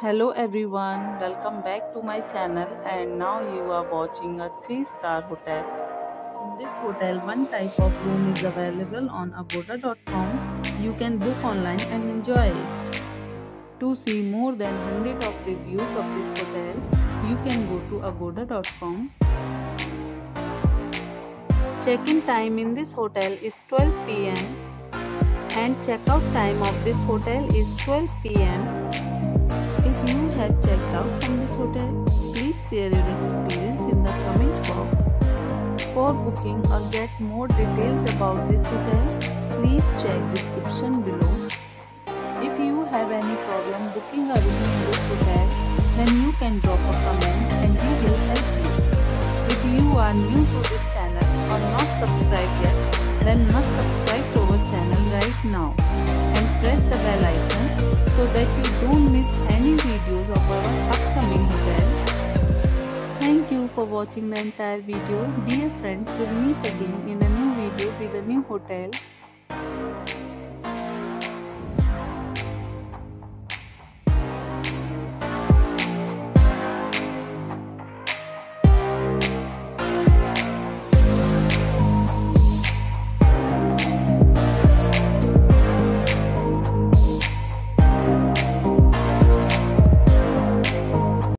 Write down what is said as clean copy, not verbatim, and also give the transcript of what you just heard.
Hello everyone, welcome back to my channel and now you are watching a 3-star hotel. In this hotel, one type of room is available on agoda.com. You can book online and enjoy it. To see more than 100 of reviews of this hotel, you can go to agoda.com. Check-in time in this hotel is 12 p.m. and check-out time of this hotel is 12 p.m. If you have checked out from this hotel, please share your experience in the comment box. For booking or get more details about this hotel, please check description below. If you have any problem booking a room in this hotel, then you can drop a comment and we will help you. If you are new to this channel or not subscribed yet, then must subscribe to our channel right now and press the bell icon so that you don't miss any videos of our upcoming hotel. Thank you for watching the entire video. Dear friends, we'll meet again in a new video with a new hotel.